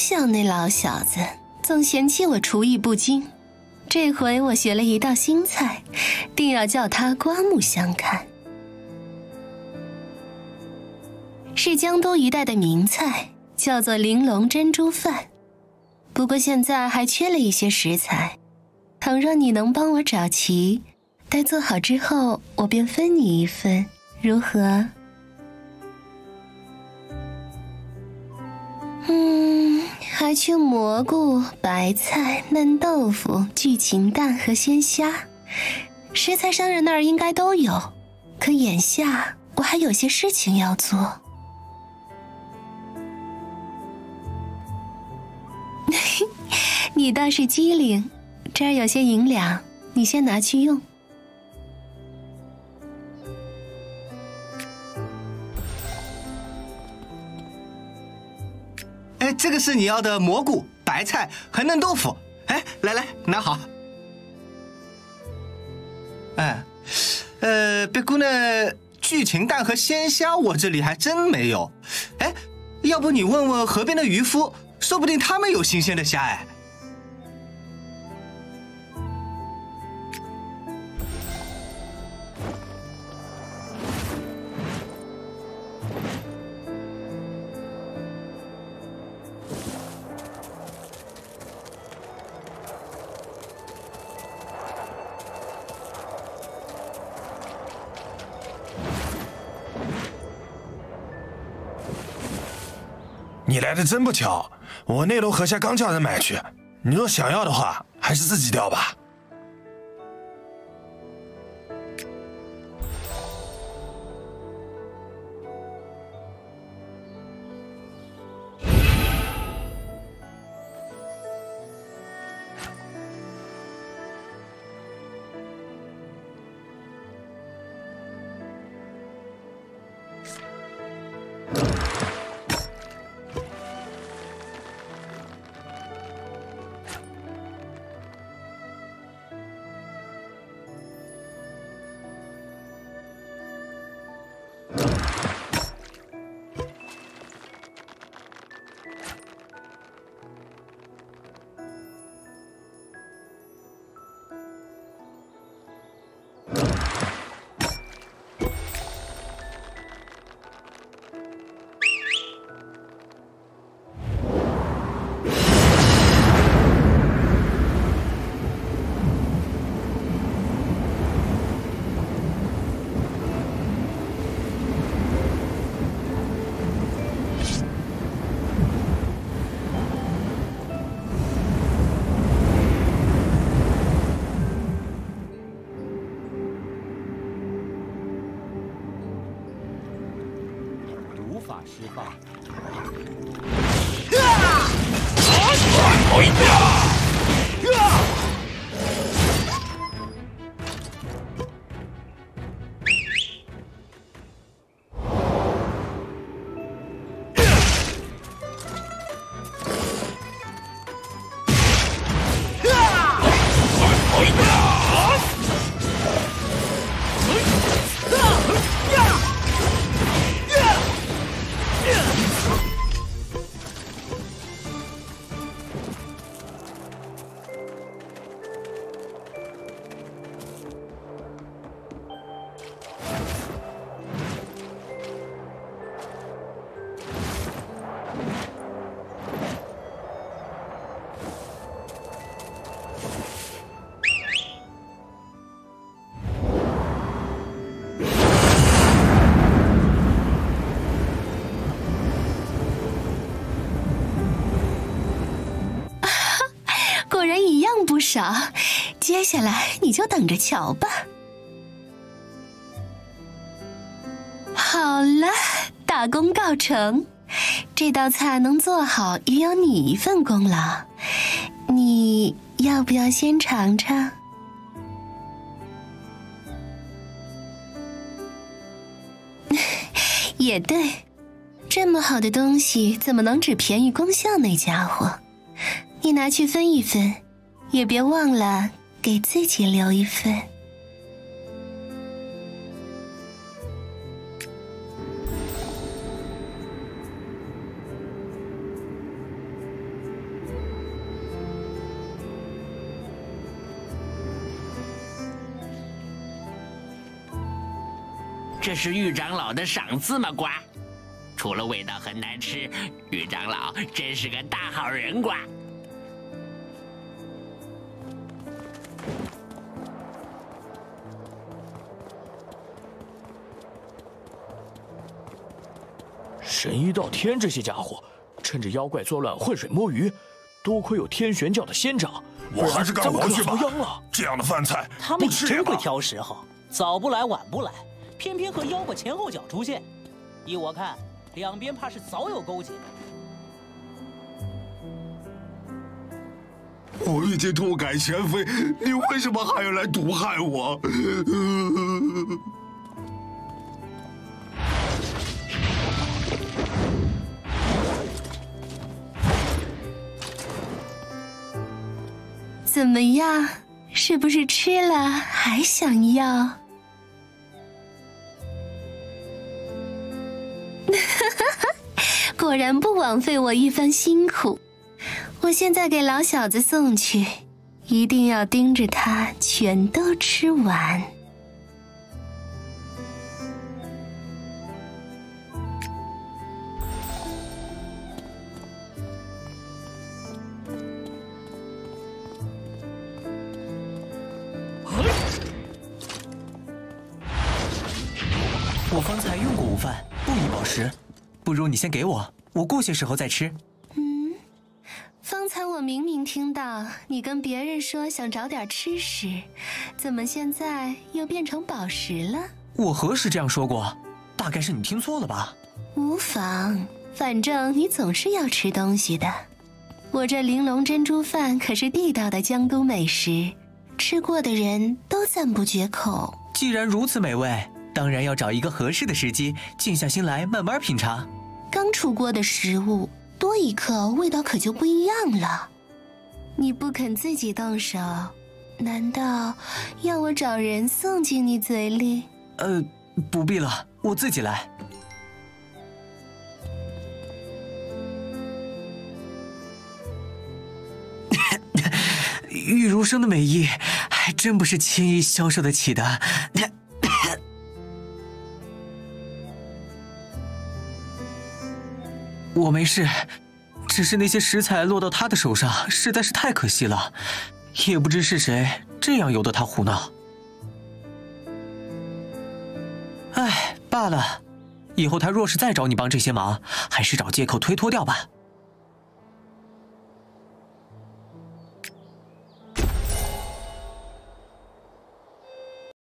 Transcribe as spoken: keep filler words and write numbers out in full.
像那老小子，总嫌弃我厨艺不精。这回我学了一道新菜，定要叫他刮目相看。是江都一带的名菜，叫做玲珑珍珠饭。不过现在还缺了一些食材，倘若你能帮我找齐，待做好之后，我便分你一份，如何？嗯，还缺蘑菇、白菜、嫩豆腐、巨禽蛋和鲜虾，食材商人那儿应该都有，可眼下我还有些事情要做。你倒是机灵，这儿有些银两，你先拿去用。 哎，这个是你要的蘑菇、白菜和嫩豆腐。哎，来来，拿好。哎，呃，不过呢，巨禽蛋和鲜虾我这里还真没有。哎，要不你问问河边的渔夫，说不定他们有新鲜的虾哎。 你来的真不巧，我那楼河下刚叫人买去。你若想要的话，还是自己钓吧。 法释放。 果然一样不少，接下来你就等着瞧吧。好了，大功告成，这道菜能做好也有你一份功劳。你要不要先尝尝？也对，这么好的东西怎么能只便宜功效那家伙？你拿去分一分，也别忘了给自己留一份。 这是玉长老的赏赐吗？呱！除了味道很难吃，玉长老真是个大好人。呱！ 神医道天这些家伙，趁着妖怪作乱浑水摸鱼，多亏有天玄教的仙长， 我还是干活去吧。 了。 这样的饭菜， 他们也真会挑时候，早不来晚不来，偏偏和妖怪前后脚出现。依我看，两边怕是早有勾结。 我已经痛改前非，你为什么还要来毒害我？ 怎么样？是不是吃了还想要？果然不枉费我一番辛苦。我现在给老小子送去，一定要盯着他全都吃完。 我方才用过午饭，不宜饱食，不如你先给我，我过些时候再吃。 嗯，方才我明明听到你跟别人说想找点吃食，怎么现在又变成饱食了？ 我何时这样说过？大概是你听错了吧？ 无妨，反正你总是要吃东西的。我这玲珑珍珠饭可是地道的江都美食，吃过的人都赞不绝口。 既然如此美味，当然要找一个合适的时机，静下心来慢慢品尝。 刚出锅的食物，多一刻味道可就不一样了。你不肯自己动手，难道要我找人送进你嘴里？ 呃，不必了，我自己来。玉如生的美意，还真不是轻易消受得起的。我没事，只是那些食材落到他的手上，实在是太可惜了。也不知是谁这样由得他胡闹。唉，罢了，以后他若是再找你帮这些忙，还是找借口推脱掉吧。